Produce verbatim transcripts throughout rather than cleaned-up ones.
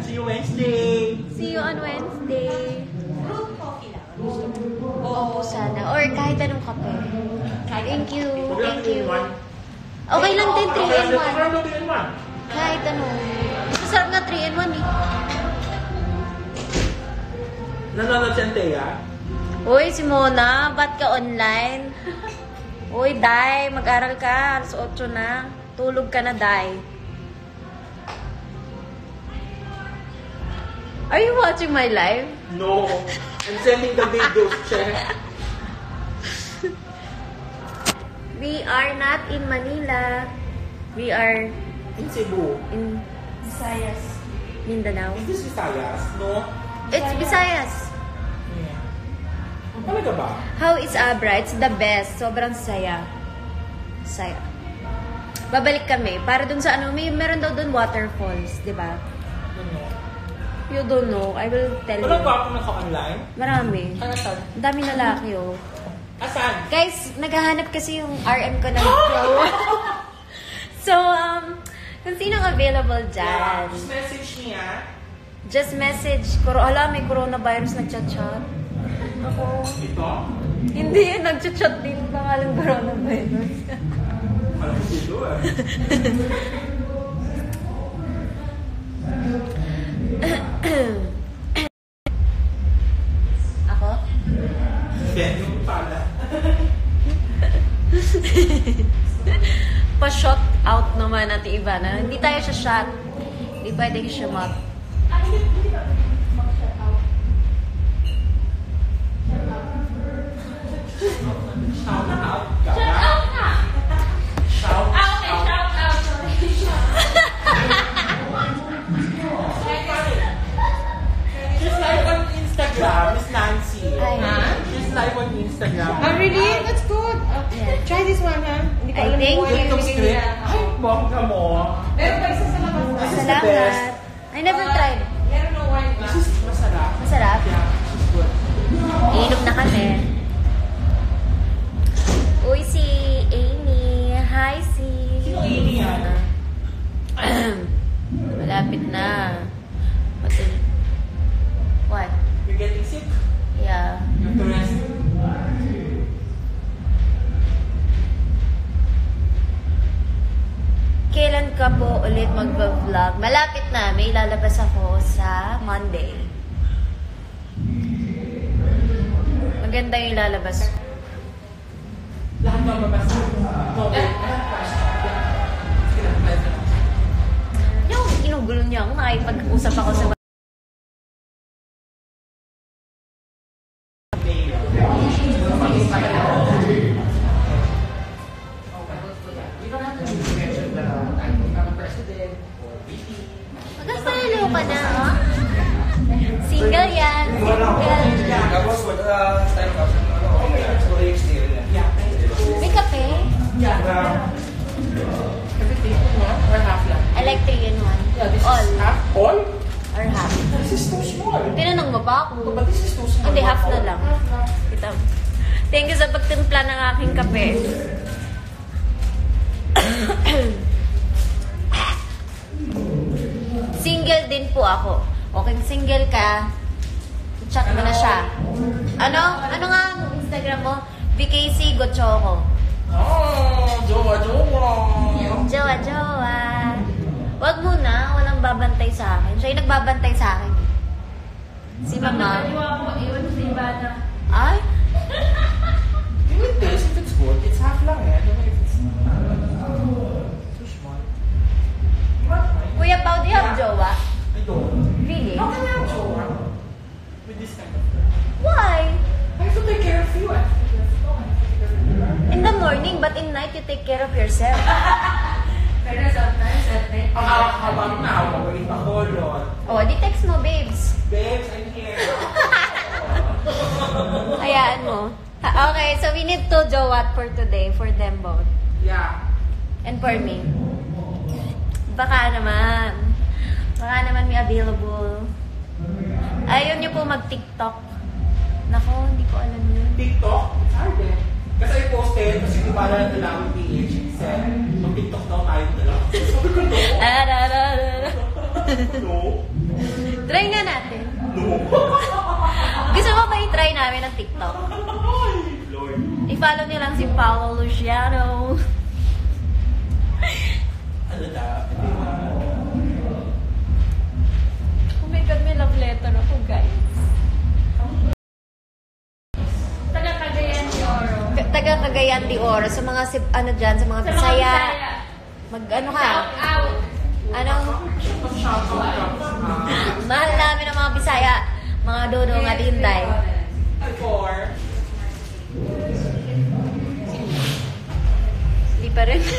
See you Wednesday. See you on Wednesday. Fruit coffee lang. Oo, sana. Or kahit anong kape. Thank you. Thank you. Okay lang din, three in one. Kahit ano. Masarap nga three in one eh. Nanonood si Antea? Uy, si Mona, ba't ka online? Uy, Day, mag-aral ka. alas otso na. Tulog ka na, Day. Are you watching my live? No. I'm sending the videos, check. We are not in Manila. We are In Cebu. in Visayas. Mindanao. Is this Visayas? No? It's Visayas. Yeah. Talaga ba? How is Abra? It's the best. Sobrang saya. Saya. Babalik kami. Para dun sa ano, may meron daw dun waterfalls, di ba? Ano? You don't know. I will tell Walang you. pa ako naka-online? Marami. Ano saan? Ang dami lalaki, oh. Asan? Guys, naghahanap kasi yung R M ko ng flow. So, um, kung sinong available Yeah, dyan, just message niya. just message. Kuro, ala, may coronavirus nagchat-chat. Ako. Ito? Hindi, nagchat-chat din pangalang coronavirus. Alam ko dito eh. Ako? Then yung pala. Pa-shot out naman natin iba na. Hindi tayo siya shot. Hindi pwede siya mat. Ay, hindi ba mag-shut out? Shout out ka. Shut out na! Shout Ah, okay, out. shout out. Sorry. She's live on Instagram, Miss Nancy. Ay. She's live on Instagram. Oh, really? That's good. Okay. Try this one, ha? Hindi ko Ay, alam thank kung ano you. yung Itong binigay script. nila. Ay, bongga mo. Pero pa isa sa labas. This is the best. Salamat. I never Uh, tried. Meron ng wine ba? This is masarap. Masarap. Yeah, she's good. Iinom na kami. Uy, si Amy. Hi, si... Sino Amy yan? Malapit na. Matul... What? You're getting sick? Yeah. You have to rest. Kailan ka po ulit mag-vlog? Malapit na. May lalabas ako sa Monday. Maganda yung lalabas ko. Lahat ng mabasa. No, wait. Yung ginugulo niya ako, nakipag-usap ako sa Magkasalo ka na, ha? Single yan. Single. Tapos, uh, style ka. Storage area. May kape? Everything mo? Or half lang? I like three in one. Yeah, this All. is half? All? Or half. This is too small. Tinanong mo ba ako? But this is too small. Hindi, half na lang. Ito. Thank you sa pagtimpla ng aking kape. Single din po ako. Okay, single ka, chat mo na siya. Ano? Ano nga ang Instagram mo? V K C Gochoco. Oh, jowa, jowa. Jowa, jowa. Wag muna, walang babantay sa akin. Siya yung nagbabantay sa akin. Si Mama. Iwan mo, iwan mo sa iba na. Ay? You will taste if it's good. It's half lang eh. I don't know if it's too small. Kuya Pao, do you have jowa? I don't. Really? How can I have jowa with this kind of girl? Why? I have to take care of you. I have to take care of you. I have to take care of you. In the morning, but in night, you take care of yourself. Pero sometimes at night. Ang hawak habang now, mabalik ako, Lord. Oh, di text mo, babes. Babes, I'm here. Hayaan mo. Ha, okay, so we need two jowat for today, for them both. Yeah. And for me. Baka naman. Baka naman may available. Ayaw niyo po mag-TikTok. Nako, hindi ko alam yun. TikTok? It's hard eh. Kasi I posted, kasi di ba na nila ang P H said, mag-TikTok daw tayo nila. Sabi ko, no. Ah, da, da, da, da. No. Try nga natin. No. Gusto mo ba i-try namin ang TikTok? Lord. I-follow niyo lang si Paolo Luciano. Ano na? Hindi ba? Oh my God, may love letter ako, guys. Taga Cagayan de Oro. K- Taga Cagayan de Oro. Sa mga, sib- ano dyan, sa mga Sa mga Bisaya. Bisaya. Mag, ano ka? Shout out. Anong? Mahal namin ang mga Bisaya. Mga dodo nga dinday. Four. Hindi pa rin.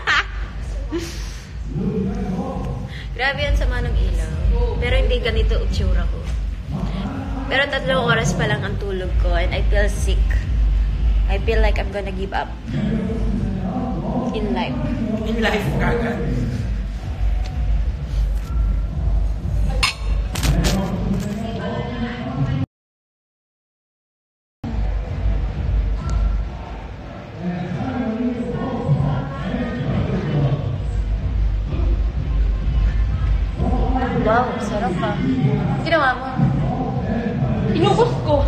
Grabe yan sama ng ilaw. Pero hindi ganito utsura ko. Pero tatlong oras pa lang ang tulog ko and I feel sick. I feel like I'm gonna give up in life. In life, kagad. Wow, sarap pa. Ginawa mo? Inubos ko.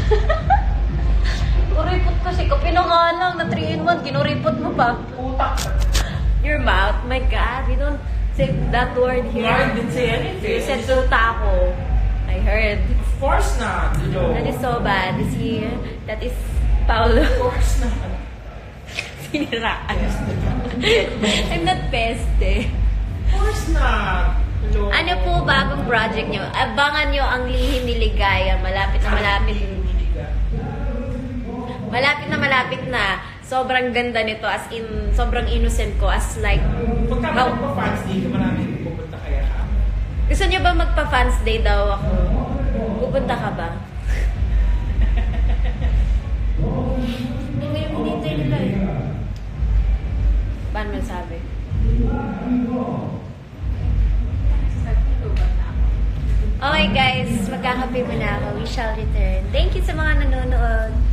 Uripot kasi ko. Pinangalang na three in one. Kinuripot mo pa. Your mouth. My God. You don't say that word here. I didn't say anything. You said tutako. I heard. Of course not. No. That is so bad. This here. That is Paolo. Of course not. Siniraan. I'm not peste. Of course not. No. Ano po bagong project nyo? Abangan nyo ang Lihim ni Ligaya. Malapit na malapit. Malapit na malapit na. Sobrang ganda nito. As in, sobrang innocent ko. As like, Pagka how- magpa-fans day ka, maraming pupunta kaya ka. gusto nyo ba magpa-fans day daw ako? Pupunta ka ba? Hindi mo yung hinintay nila eh. Paano mo sabi? Okay guys, magkakape muna ako. We shall return. Thank you sa mga nanonood.